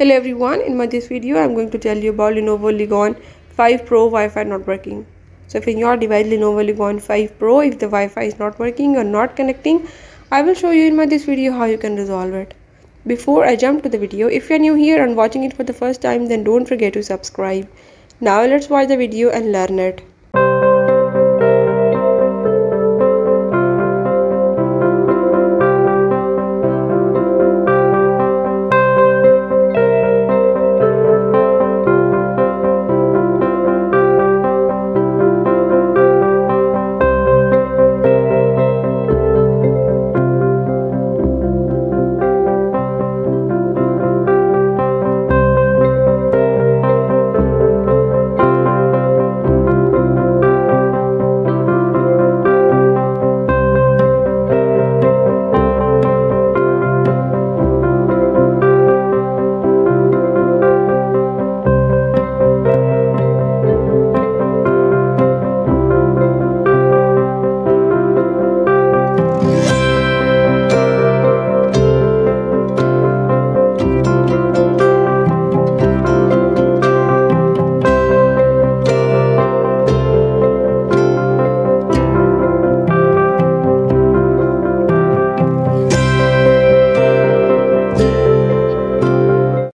Hello everyone, in this video I'm going to tell you about Lenovo Legion 5 Pro Wi-Fi not working. So if in your device Lenovo Legion 5 Pro, if the Wi-Fi is not working or not connecting, I will show you in this video how you can resolve it. Before I jump to the video, if you are new here and watching it for the first time, then don't forget to subscribe. Now let's watch the video and learn it.